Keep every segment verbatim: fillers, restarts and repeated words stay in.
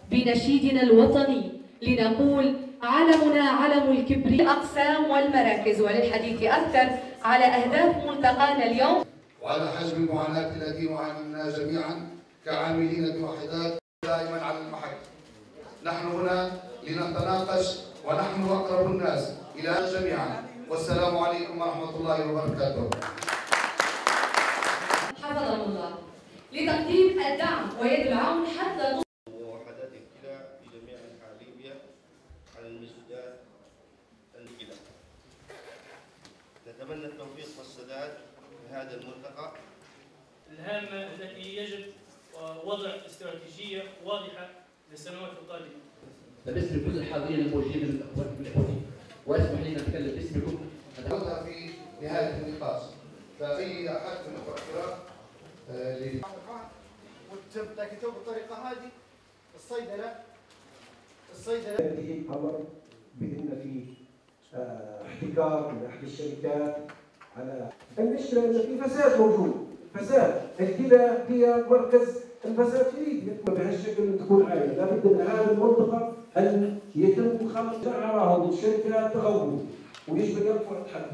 بنشيدنا الوطني لنقول علمنا علم الكبرياء الأقسام والمراكز. وللحديث أكثر على أهداف ملتقانا اليوم وعلى حجم المعاناة التي نعاني منها جميعا كعاملين بوحدات دائما على المحك. نحن هنا لنتناقش ونحن أقرب الناس إلى جميعا، والسلام عليكم ورحمة الله وبركاته. حفظهم الله لتقديم الدعم ويد العون حتى وحدات الكلى في جميع أنحاء ليبيا على المسودات الكلى. نتمنى التوفيق والسداد في هذا الملتقى الهامة التي يجب وضع استراتيجية واضحة للسنوات القادمة. بالنسبة لكل الحاضرين الموجودين من الأخوان من الإخوانين، واسمح لي نتكلم باسمكم. نتحدث في نهاية النقاش، فأي أحد من الأخوة الكرام اللي وتكتب بالطريقة هذه الصيدلة الصيدلة هذه أمر بأن في احتكار من أحد الشركات على المشكلة أن في فساد موجود، فساد الكلى هي مركز الفساد في ليبيا بهالشكل تكون عائلة، لابد من هذه المنطقة أن يتم خلق شعارهم الشركات تغول ويجب أن يرفعوا الحد.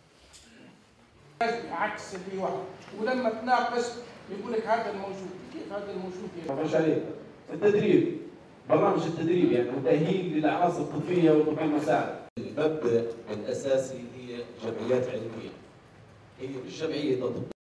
عكس اللي واحد، ولما تناقش يقول لك هذا الموجود، كيف هذا الموجود؟ ما فيش عليه. التدريب، برنامج التدريب يعني وتأهيل للعناصر الطبية والطب المساعد. المبدأ الأساسي هي جمعيات علمية. هي الجمعية